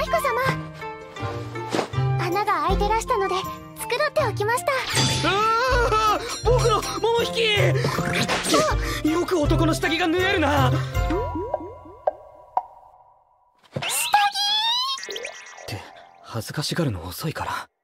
彦様、穴が開いてらしたので繕っておきました。 ああ、僕の桃引き。よく男の下着が縫えるな。って恥ずかしがるの遅いから。